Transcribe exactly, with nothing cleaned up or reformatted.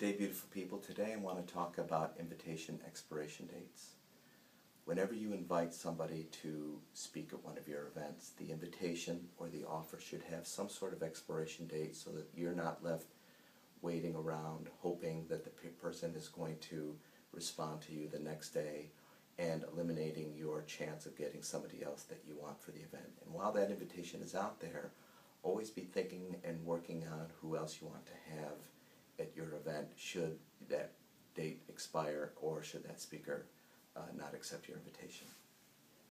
day, beautiful people. Today I want to talk about invitation expiration dates. Whenever you invite somebody to speak at one of your events, the invitation or the offer should have some sort of expiration date so that you're not left waiting around hoping that the person is going to respond to you the next day and eliminating your chance of getting somebody else that you want for the event. And while that invitation is out there, always be thinking and working on who else you want to have at your event should that date expire or should that speaker uh, not accept your invitation.